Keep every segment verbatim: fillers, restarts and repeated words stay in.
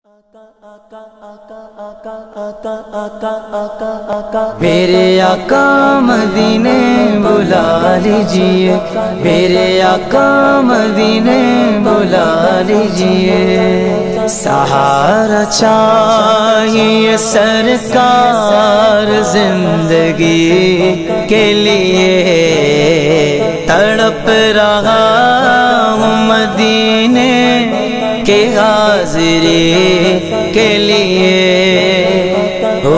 میرے آقا مدینے بلا لیجئے، میرے آقا مدینے بلا لیجئے، سہارا چاہیے سرکار زندگی کے لیے، تڑپ رہا ہوں مدینے کے حاضری کے لیے، او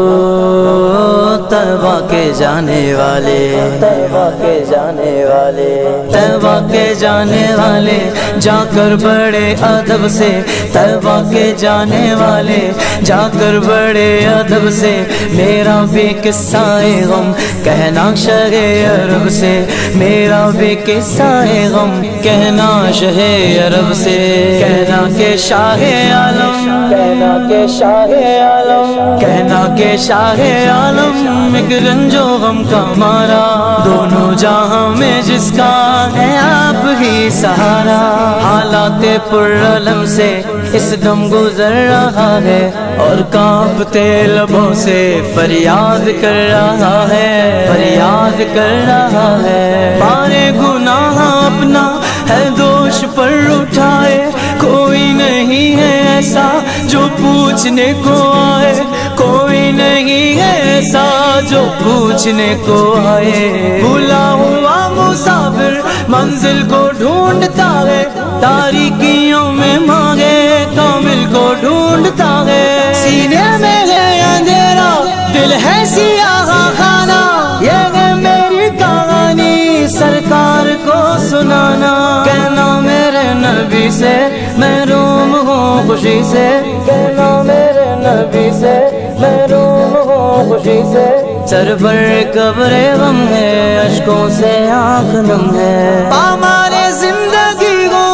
طیبہ کے جانے والے، طیبہ کے جانے والے، طیبہ کے جانے والے، جا کر بڑے ادب سے، طیبہ کے جانے والے، جا کر بڑے ادب سے، میرا بھی قصہ غم کہنا شہ عرب سے، میرا بھی قصہ غم کہنا شہ عرب سے، کہنا کہ شاہ عالم، کہنا کہ شاہ عالم، کہنا کہ شاہ عالم ایک رنج و غم کا مارا، دونوں جہاں میں جس کا ہے آپ ہی سہارا، حالات پرعلم سے اس دم گزر رہا ہے، اور کانپتے لبوں سے فریاد کر رہا ہے، فریاد کر رہا ہے، بارے گناہ اپنا ہے دوش پر اٹھائے، کوئی نہیں ہے ایسا جو پوچھنے کو آئے، کوئی نہیں ہے ایسا جو پوچھنے کو آئے، بھولا ہوا مسافر منزل کو ڈھونڈتا ہے، تاریکیوں میں مانگے کامل کو ڈھونڈتا ہے، سینے میں ہے اندھیرا دل ہے سیاہ خانہ، یہ ہے میری کہانی سرکار کو سنانا، کہنا میرے نبی سے محروم ہوں خوشی سے، کہنا میرے نبی سے محروم ہوں خوشی سے، سر پر قبر غم ہے اشکوں سے آنکھ نم ہے، ہمارے زندگی ہو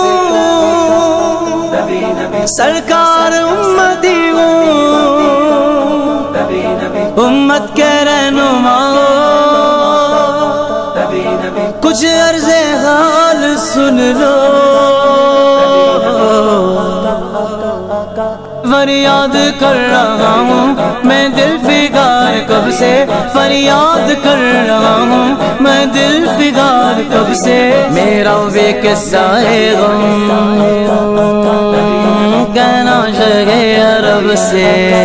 سرکار امتی ہو، امت کے رہنما کچھ عرض حال سن لو، فریاد کر رہا ہوں میں دل فگار کب سے، فریاد کر رہا ہوں میں دل فگار کب سے، میرا بھی قصہ غم کہنا شہ عرب سے،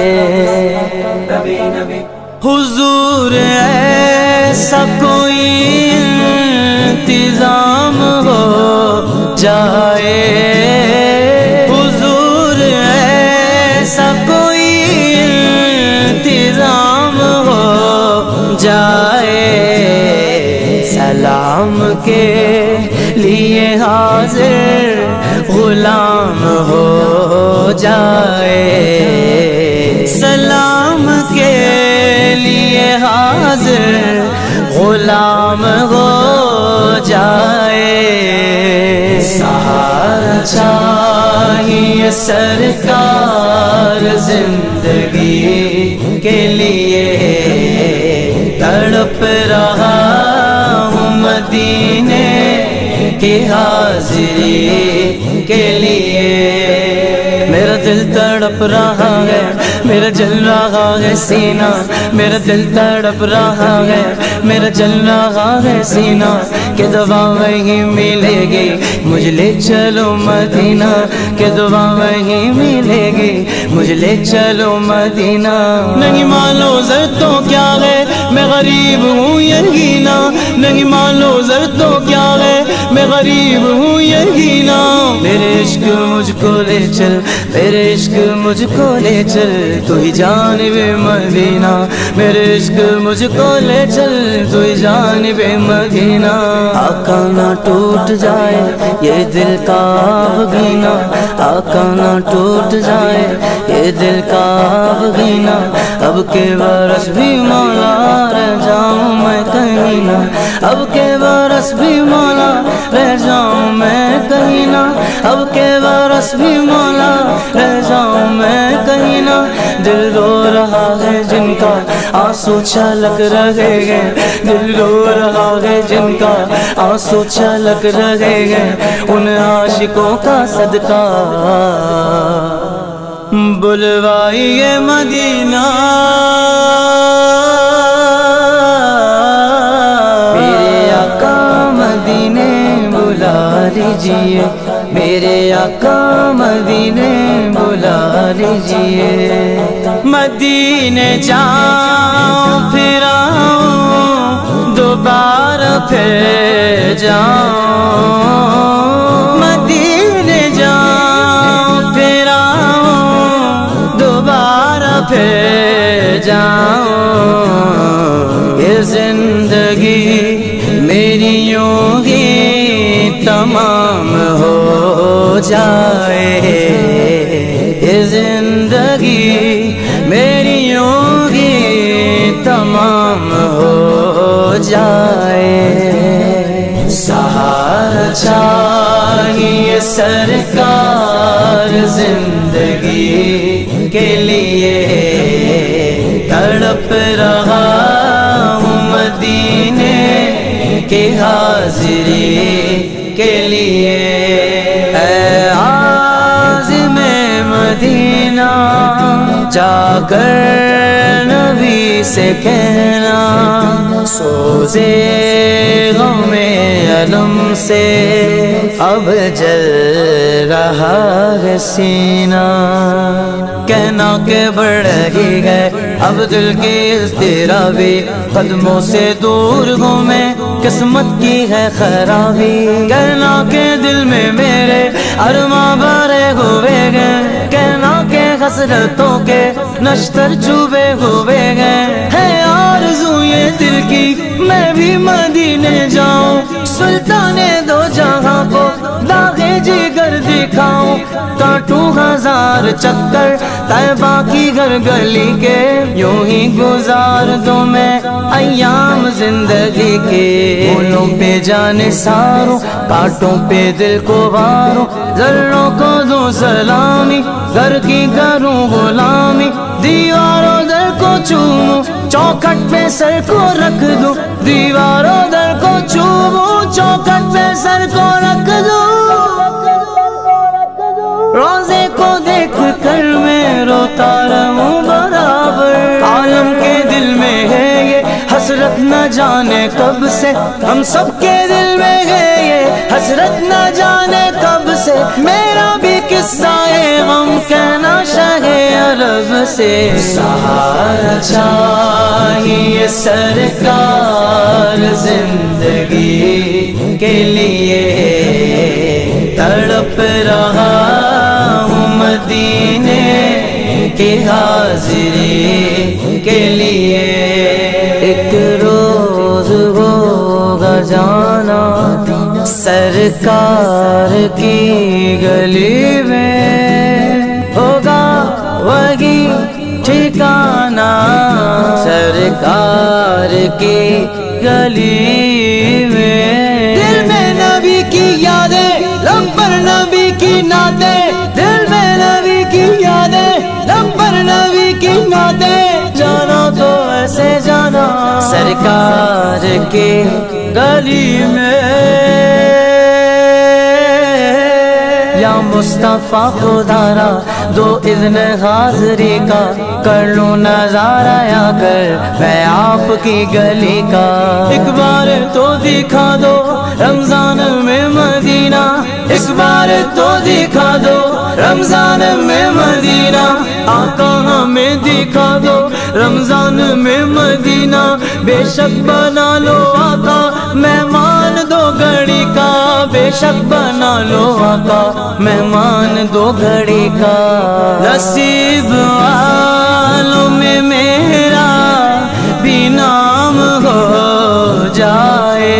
حضور ایسا کوئی انتظام ہو جائے، حضور ایسا کوئی انتظام ہو جائے، سلام کے لیے حاضر غلام ہو جائے، سلام کے لیے حاضر غلام ہو جائے، سہارا چاہیے سرکار زندگی کے لیے، تڑپ رہا ہوں مدینے کی حاضری کے لیے، میرا دل تڑپ رہا ہے، میرا جل رہا ہے سینہ، میرا دل تڑپ رہا ہے، میرا جل رہا ہے سینہ، کہ دعا وہی ملے گی مجھ لے چلو مدینہ، کہ دعا وہی ملے گی مجھ لے چلو مدینہ، نہیں مانو زر تو کیا ہے میں غریب ہوں یقینا، نہیں مانو زر تو کیا ہے میں غریب ہوں یقینا، میرے عشق مجھ کو لے چل، میرے عشق مجھ کو لے چل، تو ہی جانب مدینہ، میرے عشق مجھ کو لے چل، تو ہی جانب مدینہ، آقا نہ ٹوٹ جائے یہ دل کا بگینا، آقا نہ ٹوٹ جائے یہ دل کا بگینا، اب کے برس بھی مولا رہ جاؤں میں کہیں نہ، اب کے برس بھی مولا رہ جاؤں میں کہیں نہ، اب کے برس بھی مولا رہ جاؤں میں کہیں نہ، دل رو رہا ہے جن کا آنسو چھلک رہے ہیں، دل رو رہا ہے جن کا آنسو چھلک رہے ہیں، ان عاشقوں کا صدقہ بلوائیے مدینہ میرے آقا مدینے بلا لیجیے میرے آقا مدینے بلا لیجیے مدینے جاؤں پھر آؤں دوبارہ پھر جاؤں مدینے جاؤں پھر آؤں دوبارہ پھر جاؤں یہ زندگی میری یوں ہی تمام ہو جائے یہ زندگی میری یوں ہی تمام ہو جائے سہارا چاہیے سرکار زندگی کے لیے تڑپ رہا ہوں مدینے کی حاضری کے لیے اے عازم مدینہ جا کر نبی سے کہنا سوزے غم علم سے اب جل رہا ہے سینہ کہنا کہ بڑھ ہی گئے اب دل کی اضطرابی قدموں سے دور ہوں میں قسمت کی ہے خرابی کہنا کہ دل میں میرے ارماں بھرے ہوئے گئے کہنا کہ حسرتوں کے نشتر چوبے ہوئے گئے ہے آرزو یہ دل کی میں بھی مدینے جاؤں سلطان دو جہاں کو داغے جگر دکھاؤں کاٹوں ہزار چکر طیبہ کی گھر گلی کے یوں ہی گزار دوں میں ایام زندگی کے پھولوں پہ جانے ساروں کانٹوں پہ دل کو واروں ذروں کو دوں سلامی گھر کی کروں غلامی دیواروں در کو چوموں چوکھٹ پہ سر کو رکھ دوں دیواروں در کو چوموں چوکھٹ پہ سر کو رکھ دوں روزے کو دیکھ کر میں روتا رہوں برابر عالم کے دل میں ہے یہ حسرت نہ جانے کب سے ہم سب کے دل میں ہے یہ حسرت نہ جانے کب سے میرا بھی قصہ ہے غم کہنا شاہ عرب سے سہارا چاہیے سرکار زندگی کے لیے تڑپ رہا ہوں مدینے کی حاضری کے لیے ایک روز ہوگا جانا سرکار کی گلی میں ہوگا وہی ٹھکانہ سرکار کی گلی میں دل میں نبی کی یادیں لب پر نبی کی نعتیں دل میں نبی کی یادیں لب پر نبی کی نعتیں جانا تو ایسے جانا سرکار کی گلی میں یا مصطفیٰ خدا را دو اذن حاضری کا کر لوں نظارہ یا کر میں آپ کی گلی کا ایک بار تو دکھا دو رمضان میں مدینہ اس بار تو دکھا دو رمضان میں مدینہ آقا ہمیں دکھا دو رمضان میں مدینہ بے شک بنا لو آقا مہمان دو گھڑی کا بے شک بنا لو آقا مہمان دو گھڑی کا نصیب والوں میں میرا بھی نام ہو جائے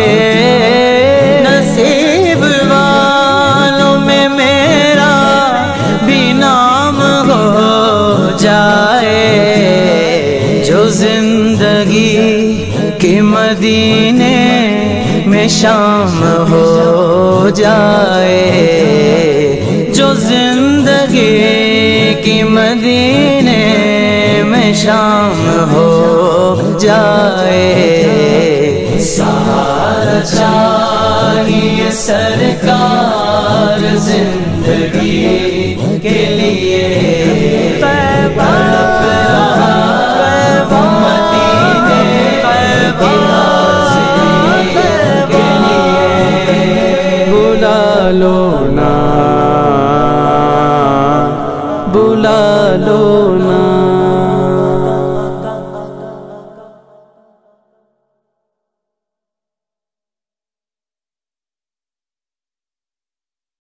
نصیب والوں میں میرا بھی نام ہو جائے جو زندگی کے مدینے میں شام ہو جائے جو زندگی کی مدینے میں شام ہو جائے سہارا چاہیے سرکار زندگی کے لیے بلا لو